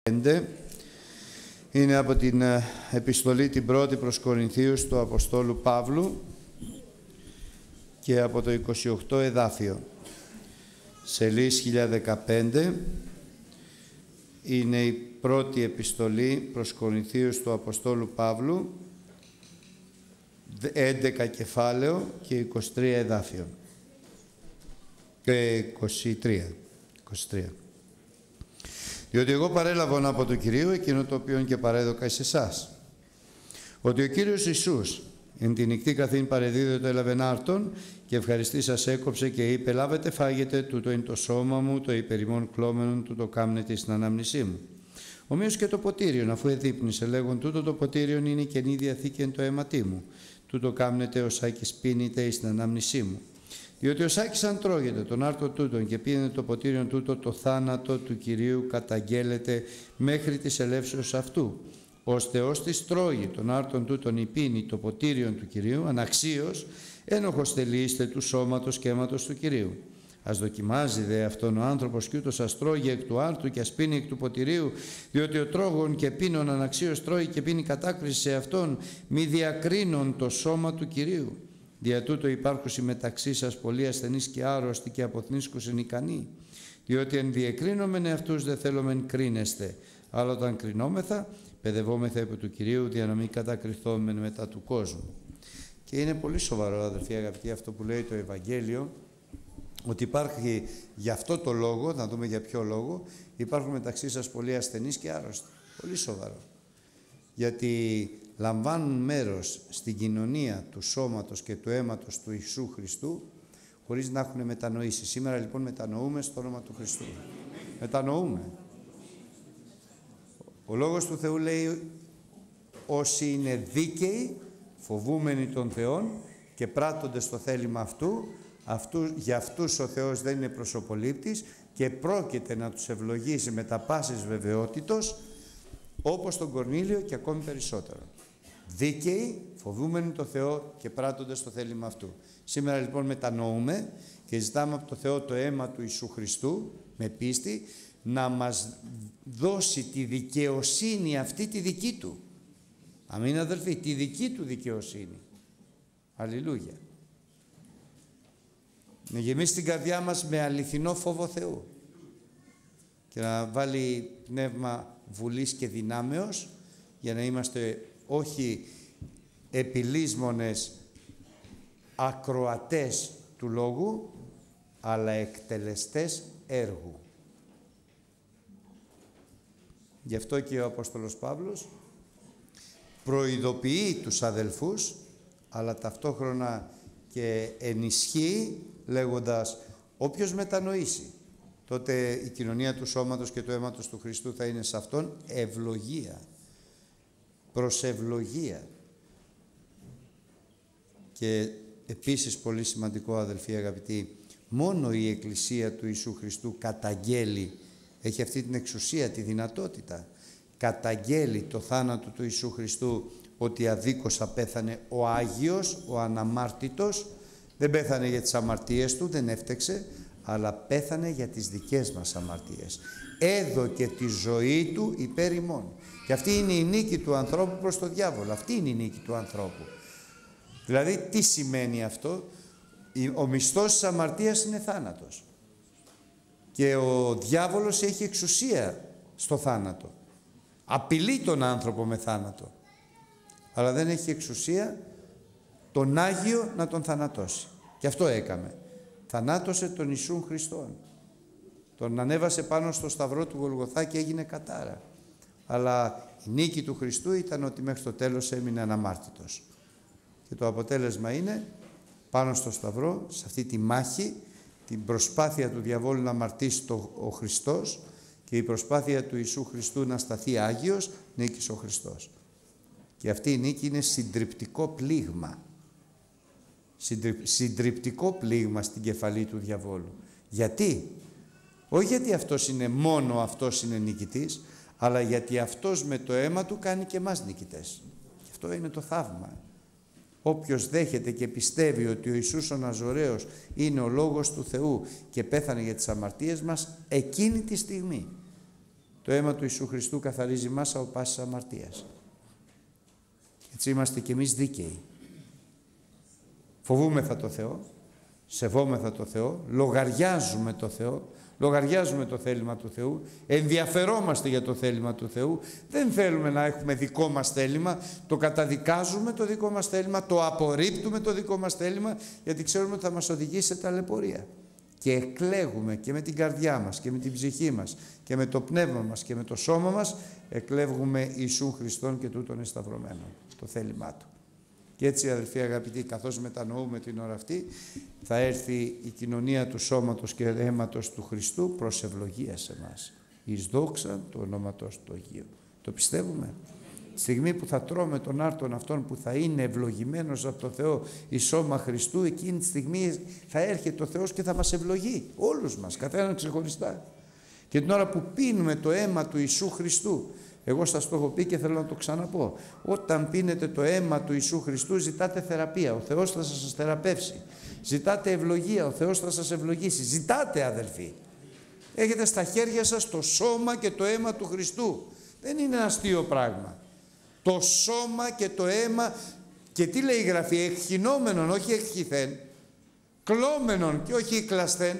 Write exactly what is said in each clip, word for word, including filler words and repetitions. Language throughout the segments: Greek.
Είναι από την επιστολή την πρώτη προς Κορινθίους του Αποστόλου Παύλου και από το είκοσι οκτώ εδάφιο. Σελίδα χίλια δεκαπέντε είναι η πρώτη επιστολή προς Κορινθίους του Αποστόλου Παύλου, έντεκα κεφάλαιο και είκοσι τρία εδάφιο. Και είκοσι τρία. είκοσι τρία. Διότι εγώ παρέλαβον από το Κυρίο εκείνο το οποίο και παρέδωκα εις εσάς, ότι ο Κύριος Ιησούς εν τη νυχτή καθήν παρεδίδωτο έλαβεν άρτον και ευχαριστήσας έκοψε και είπε: λάβετε φάγετε, τούτο είναι το σώμα μου, το υπερημών κλώμενον, τούτο κάμνετε στην ανάμνησή μου. Ομοίως και το ποτήριον, αφού εδείπνησε, λέγον: τούτο το ποτήριον είναι η Καινή Διαθήκη εν το αίματί μου, τούτο κάμνετε ως άκης πίνετε εις την ανάμνησή μου. Διότι ο Σάκης αν τρώγεται τον άρτο τούτον και πίνεται το ποτήριον τούτο, το θάνατο του Κυρίου καταγγέλλεται μέχρι της ελεύσεως αυτού. Ώστε ως της τρώγει τον άρτον τούτον ή πίνει το ποτήριον του Κυρίου, αναξίως ένοχος τελείστε του σώματος και αίματος του Κυρίου. Ας δοκιμάζει δε αυτόν ο άνθρωπος κι ούτως ας τρώγει εκ του άρτου και ας πίνει εκ του ποτηρίου, διότι ο τρώγων και πίνων αναξίως τρώγει και πίνει κατάκριση σε αυτόν, μη διακρίνων το σώμα του Κυρίου. Δια τούτο υπάρχουσι μεταξύ σας πολλοί ασθενείς και άρρωστοι και αποθνίσκουσιν ικανοί, διότι εν διεκρίνομεν εαυτούς δε θέλομεν κρίνεστε, αλλά όταν κρινόμεθα, παιδευόμεθα επί του Κυρίου, δια να μην κατακριθόμεν μετά του κόσμου. Και είναι πολύ σοβαρό, αδελφοί αγαπητοί, αυτό που λέει το Ευαγγέλιο, ότι υπάρχει για αυτό το λόγο, να δούμε για ποιο λόγο, υπάρχουν μεταξύ σας πολλοί ασθενείς και άρρωστοι. Πολύ σοβαρό. Γιατί λαμβάνουν μέρος στην κοινωνία του σώματος και του αίματος του Ιησού Χριστού χωρίς να έχουν μετανοήσει. Σήμερα λοιπόν μετανοούμε στο όνομα του Χριστού. Μετανοούμε. Ο Λόγος του Θεού λέει: όσοι είναι δίκαιοι, φοβούμενοι των Θεών και πράττονται στο θέλημα αυτού, αυτού, για αυτούς ο Θεός δεν είναι προσωπολήπτης και πρόκειται να τους ευλογήσει με τα πάσης βεβαιότητος, όπως τον Κορνήλιο και ακόμη περισσότερο. Δίκαιοι, φοβούμενοι τον Θεό και πράττονται στο θέλημα αυτού. Σήμερα λοιπόν μετανοούμε και ζητάμε από το Θεό το αίμα του Ιησού Χριστού με πίστη να μας δώσει τη δικαιοσύνη αυτή τη δική Του. Αμήν αδελφοί, τη δική Του δικαιοσύνη. Αλληλούια. Να γεμίσει την καρδιά μας με αληθινό φόβο Θεού και να βάλει πνεύμα βουλής και δυνάμεως για να είμαστε όχι επιλύσμονες ακροατές του Λόγου, αλλά εκτελεστές έργου. Γι' αυτό και ο Απόστολος Παύλος προειδοποιεί τους αδελφούς, αλλά ταυτόχρονα και ενισχύει λέγοντας: όποιος μετανοήσει, τότε η κοινωνία του σώματος και του αίματος του Χριστού θα είναι σε αυτόν ευλογία, προς ευλογία. Και επίσης πολύ σημαντικό, αδελφοί αγαπητοί, μόνο η Εκκλησία του Ιησού Χριστού καταγγέλει, έχει αυτή την εξουσία, τη δυνατότητα, καταγγέλει το θάνατο του Ιησού Χριστού, ότι αδίκως απέθανε ο Άγιος, ο αναμάρτητος, δεν πέθανε για τις αμαρτίες του, δεν έφτεξε, αλλά πέθανε για τις δικές μας αμαρτίες. Έδωκε τη ζωή του υπέρ ημών. Και αυτή είναι η νίκη του ανθρώπου προς το διάβολο. Αυτή είναι η νίκη του ανθρώπου. Δηλαδή, τι σημαίνει αυτό? Ο μισθός της αμαρτίας είναι θάνατος. Και ο διάβολος έχει εξουσία στο θάνατο. Απειλεί τον άνθρωπο με θάνατο. Αλλά δεν έχει εξουσία τον Άγιο να τον θανατώσει. Και αυτό έκαμε. Θανάτωσε τον Ιησούν Χριστόν. Τον ανέβασε πάνω στο σταυρό του Γολγοθά και έγινε κατάρα. Αλλά η νίκη του Χριστού ήταν ότι μέχρι το τέλος έμεινε αναμάρτητος. Και το αποτέλεσμα είναι πάνω στο σταυρό, σε αυτή τη μάχη, την προσπάθεια του διαβόλου να αμαρτήσει το, ο Χριστός και η προσπάθεια του Ιησού Χριστού να σταθεί Άγιος, νίκησε ο Χριστός. Και αυτή η νίκη είναι συντριπτικό πλήγμα. Συντριπτικό πλήγμα στην κεφαλή του διαβόλου. Γιατί? Όχι γιατί αυτός είναι μόνο αυτός είναι νικητής, αλλά γιατί αυτός με το αίμα του κάνει και εμάς νικητές. Και αυτό είναι το θαύμα. Όποιος δέχεται και πιστεύει ότι ο Ιησούς ο Ναζωραίος είναι ο Λόγος του Θεού και πέθανε για τις αμαρτίες μας, εκείνη τη στιγμή Το αίμα του Ιησού Χριστού καθαρίζει μας από πάσης αμαρτίας. Έτσι είμαστε κι εμείς δίκαιοι. Φοβούμεθα το Θεό, σεβόμεθα το Θεό, λογαριάζουμε το Θεό, λογαριάζουμε το θέλημα του Θεού, ενδιαφερόμαστε για το θέλημα του Θεού, δεν θέλουμε να έχουμε δικό μας θέλημα, το καταδικάζουμε το δικό μας θέλημα, το απορρίπτουμε το δικό μας θέλημα, γιατί ξέρουμε ότι θα μας οδηγήσει σε ταλαιπωρία. Και εκλέγουμε και με την καρδιά μας και με την ψυχή μας και με το πνεύμα μας και με το σώμα μας, εκλέγουμε Ιησούν Χριστόν και τούτον εσταυρωμένο, το θέλημά Του. Και έτσι, αδελφοί αγαπητοί, καθώς μετανοούμε την ώρα αυτή, θα έρθει η κοινωνία του σώματος και αίματος του Χριστού προς ευλογία σε εμάς. Εις δόξα του ονόματος του Αγίου. Το πιστεύουμε. Τη στιγμή που θα τρώμε τον άρτον αυτόν που θα είναι ευλογημένος από το Θεό εις σώμα Χριστού, εκείνη τη στιγμή θα έρχεται ο Θεός και θα μας ευλογεί. Όλους μας, καθέναν ξεχωριστά. Και την ώρα που πίνουμε το αίμα του Ιησού Χριστού, εγώ σας το έχω πει και θέλω να το ξαναπώ. Όταν πίνετε το αίμα του Ιησού Χριστού, ζητάτε θεραπεία. Ο Θεός θα σας θεραπεύσει. Ζητάτε ευλογία. Ο Θεός θα σας ευλογήσει. Ζητάτε, αδελφοί. Έχετε στα χέρια σας το σώμα και το αίμα του Χριστού. Δεν είναι ένα αστείο πράγμα. Το σώμα και το αίμα, και τι λέει η Γραφή, εκχυνόμενον, όχι εκχυθέν, κλώμενον και όχι κλασθέν.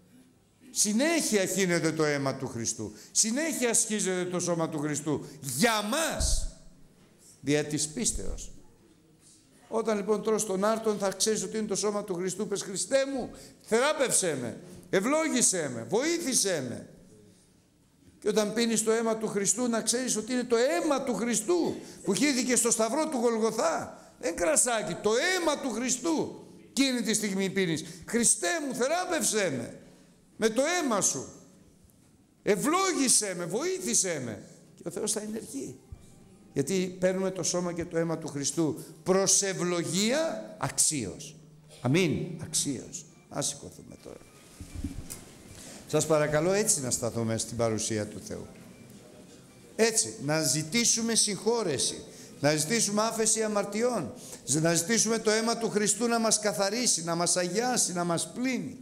Συνέχεια χύνεται το αίμα του Χριστού. Συνέχεια σχίζεται το σώμα του Χριστού. Για μας. Δια της πίστεως. Όταν λοιπόν τρως τον άρτον, θα ξέρεις ότι είναι το σώμα του Χριστού. Πες, Χριστέ μου, θεράπευσέ με, ευλόγησέ με, βοήθησέ με. Και όταν πίνεις το αίμα του Χριστού, να ξέρεις ότι είναι το αίμα του Χριστού που χύθηκε στο σταυρό του Γολγοθά. Δεν κρασάκι, το αίμα του Χριστού. Εκείνη τη στιγμή πίνεις. Χριστέ μου, θεράπευσέ με. Με το αίμα σου. Ευλόγησέ με, βοήθησέ με. Και ο Θεός θα ενεργεί. Γιατί παίρνουμε το σώμα και το αίμα του Χριστού προς ευλογία αξίως. Αμήν, αξίως. Ας σηκωθούμε τώρα. Σας παρακαλώ έτσι να σταθούμε στην παρουσία του Θεού. Έτσι, να ζητήσουμε συγχώρεση, να ζητήσουμε άφεση αμαρτιών, να ζητήσουμε το αίμα του Χριστού να μας καθαρίσει, να μας αγιάσει, να μας πλύνει.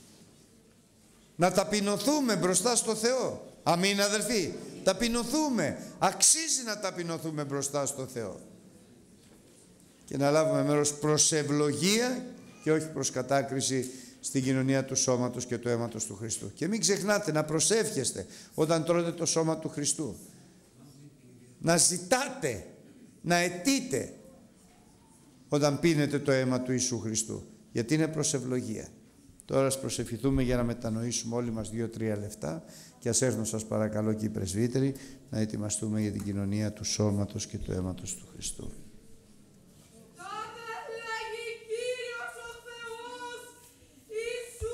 Να ταπεινωθούμε μπροστά στο Θεό. Αμήν, αδελφοί. Ταπεινωθούμε. Αξίζει να ταπεινωθούμε μπροστά στο Θεό. Και να λάβουμε μέρος προς ευλογία και όχι προς κατάκριση στην κοινωνία του σώματος και του αίματος του Χριστού. Και μην ξεχνάτε να προσεύχεστε όταν τρώτε το σώμα του Χριστού. Να ζητάτε, να αιτείτε όταν πίνετε το αίμα του Ιησού Χριστού. Γιατί είναι προς ευλογία. Τώρα ας προσευχηθούμε για να μετανοήσουμε όλοι μας δύο-τρία λεπτά και ας έρθουν, σας παρακαλώ, και οι πρεσβύτεροι να ετοιμαστούμε για την κοινωνία του σώματος και του αίματος του Χριστού.